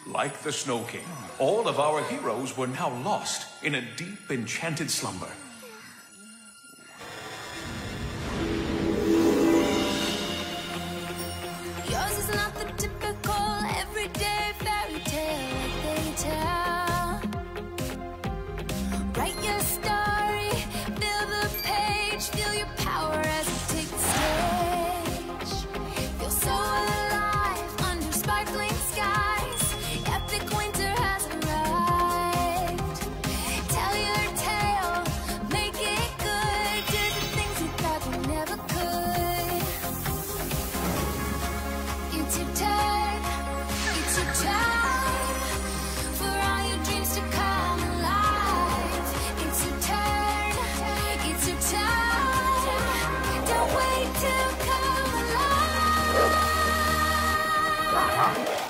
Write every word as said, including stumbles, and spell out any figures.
Like the Snow King, all of our heroes were now lost in a deep, enchanted slumber. Yours is not the typical everyday fairy tale like they tell. Write your story, fill the page, feel your power as you take the stage. Feel so alive under sparkling skies. Epic winter has arrived. Tell your tale, make it good. Do the things you thought you never could. It's your turn, it's your time for all your dreams to come alive. It's your turn, it's your time. Don't wait to come alive.